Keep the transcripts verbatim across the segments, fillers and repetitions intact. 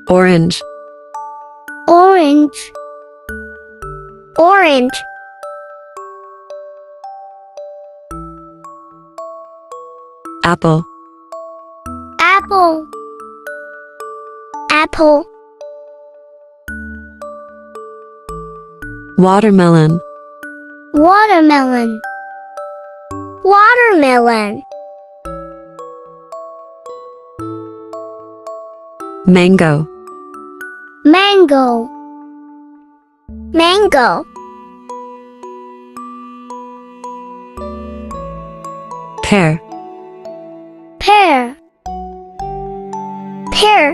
Orange. Orange. Orange. Apple. Apple. Apple. Watermelon. Watermelon. Watermelon. Mango. Mango. Mango. Pear. Pear. Pear.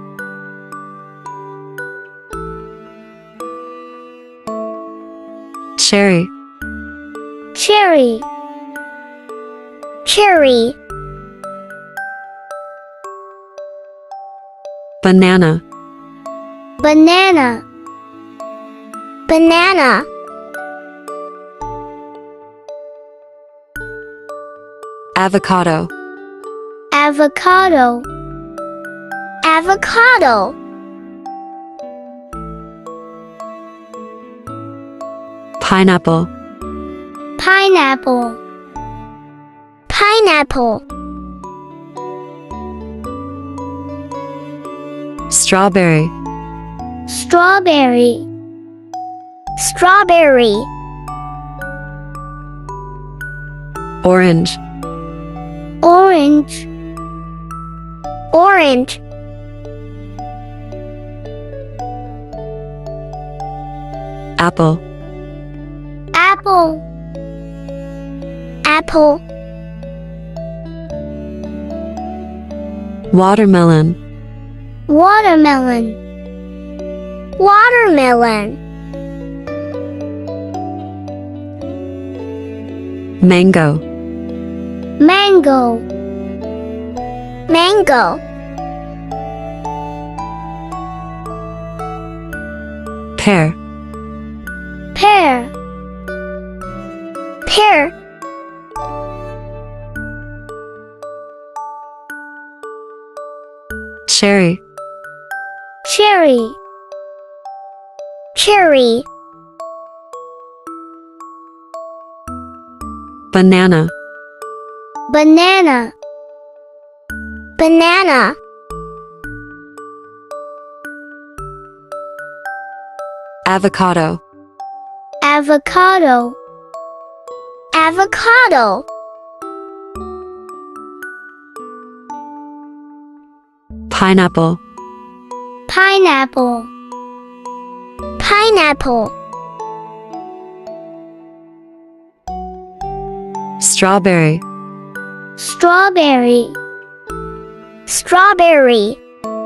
Cherry. Cherry. Cherry. Banana. Banana. Banana. Avocado. Avocado. Avocado. Pineapple. Pineapple. Pineapple. Strawberry. Strawberry. Strawberry. Orange. Orange. Orange. Apple. Apple. Apple. Watermelon. Watermelon. Watermelon. Mango. Mango. Mango. Pear. Pear. Pear. Cherry. Cherry. Cherry. Banana. Banana. Banana. Avocado. Avocado. Avocado. Pineapple. Pineapple. Pineapple. Strawberry. Strawberry. Strawberry.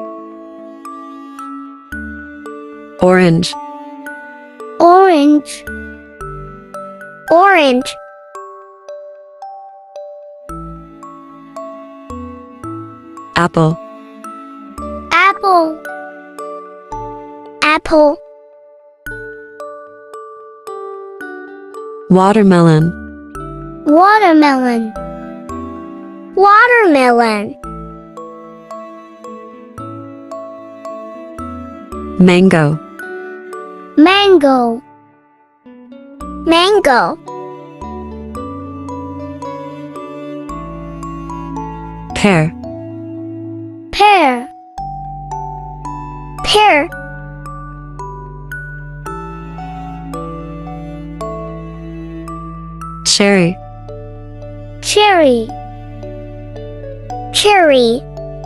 Orange. Orange. Orange. Apple. Apple. Apple. Watermelon. Watermelon. Watermelon. Mango. Mango. Mango. Pear. Pear. Pear. Cherry. Cherry. Cherry.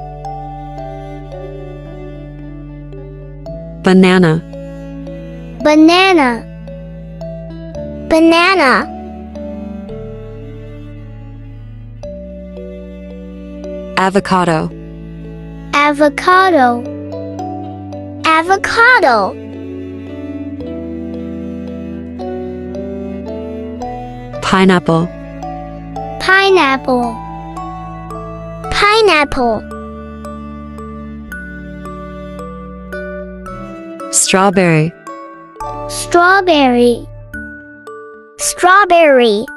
Banana. Banana. Banana. Avocado. Avocado. Avocado. Pineapple. Pineapple. Pineapple. Strawberry. Strawberry. Strawberry.